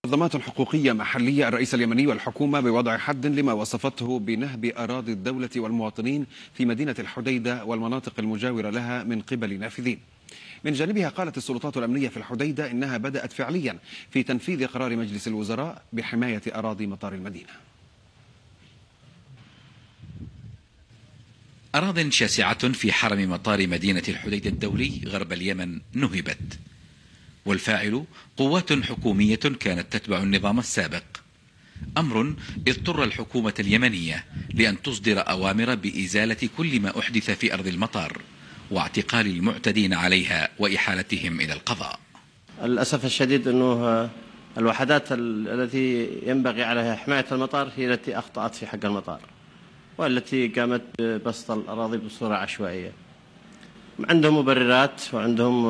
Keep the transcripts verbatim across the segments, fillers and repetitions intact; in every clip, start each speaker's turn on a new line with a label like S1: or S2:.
S1: منظمات حقوقية محلية الرئيس اليمني والحكومة بوضع حد لما وصفته بنهب أراضي الدولة والمواطنين في مدينة الحديدة والمناطق المجاورة لها من قبل نافذين. من جانبها قالت السلطات الأمنية في الحديدة إنها بدأت فعليا في تنفيذ قرار مجلس الوزراء بحماية أراضي مطار المدينة.
S2: أراضٍ شاسعة في حرم مطار مدينة الحديدة الدولي غرب اليمن نهبت، والفاعل قوات حكومية كانت تتبع النظام السابق، أمر اضطر الحكومة اليمنية لأن تصدر أوامر بإزالة كل ما أحدث في أرض المطار واعتقال المعتدين عليها وإحالتهم إلى القضاء.
S3: للأسف الشديد أنه الوحدات التي ينبغي عليها حماية المطار هي التي أخطأت في حق المطار، والتي قامت ببسط الأراضي بصورة عشوائية. عندهم مبررات وعندهم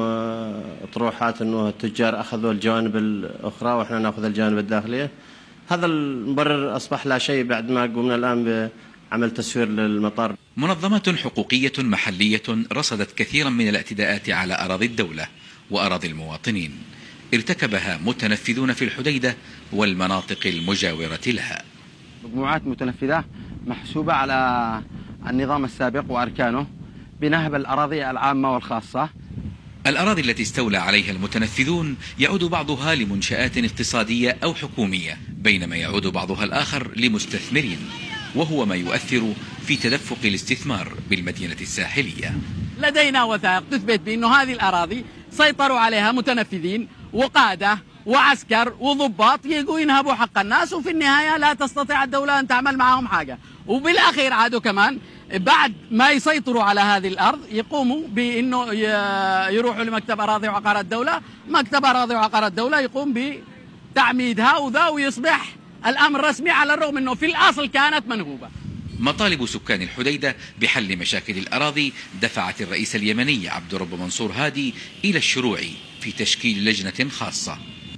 S3: اطروحات أنه التجار أخذوا الجوانب الأخرى وإحنا نأخذ الجانب الداخلية. هذا المبرر أصبح لا شيء بعد ما قمنا الآن بعمل تسوير للمطار.
S2: منظمات حقوقية محلية رصدت كثيرا من الاعتداءات على أراضي الدولة وأراضي المواطنين ارتكبها متنفذون في الحديدة والمناطق المجاورة لها.
S4: مجموعات متنفذة محسوبة على النظام السابق وأركانه بنهب الأراضي العامة والخاصة.
S2: الأراضي التي استولى عليها المتنفذون يعود بعضها لمنشآت اقتصادية أو حكومية، بينما يعود بعضها الآخر لمستثمرين، وهو ما يؤثر في تدفق الاستثمار بالمدينة الساحلية.
S5: لدينا وثائق تثبت بأن هذه الأراضي سيطروا عليها متنفذين وقادة وعسكر وضباط يجوا ينهبوا حق الناس، وفي النهاية لا تستطيع الدولة أن تعمل معهم حاجة. وبالأخير عادوا كمان بعد ما يسيطروا على هذه الأرض يقوموا بأنه يروحوا لمكتب أراضي وعقارات الدولة، مكتب أراضي وعقارات الدولة يقوم بتعميدها وذا، ويصبح الأمر رسمي على الرغم أنه في الأصل كانت منهوبة.
S2: مطالب سكان الحديدة بحل مشاكل الأراضي دفعت الرئيس اليمني عبد الرب منصور هادي إلى الشروع في تشكيل لجنة خاصة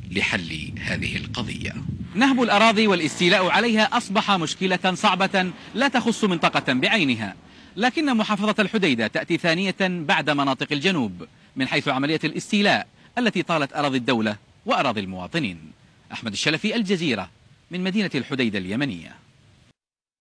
S2: لحل هذه القضية.
S6: نهب الأراضي والاستيلاء عليها أصبح مشكلة صعبة لا تخص منطقة بعينها، لكن محافظة الحديدة تأتي ثانية بعد مناطق الجنوب من حيث عملية الاستيلاء التي طالت أراضي الدولة وأراضي المواطنين. أحمد الشلفي، الجزيرة، من مدينة الحديدة اليمنية.